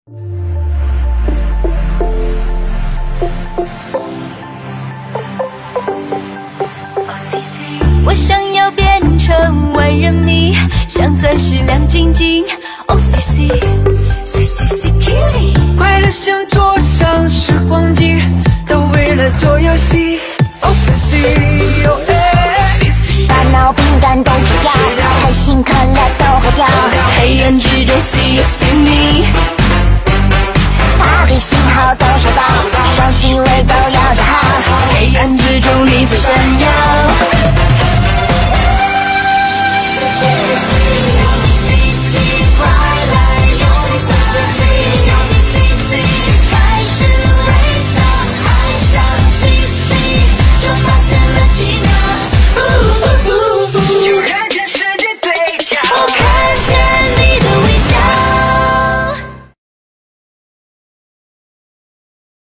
我想要变成万人迷，像钻石亮晶晶。Oh CC CC Cutie， 快乐像坐上时光机，都为了做游戏。Oh CC oh CC， 烦恼饼干都吃掉，开心快乐都喝掉。 黑暗之中 See you see me， 他的信号都收到，双机位都要打好。 黑暗之中你最闪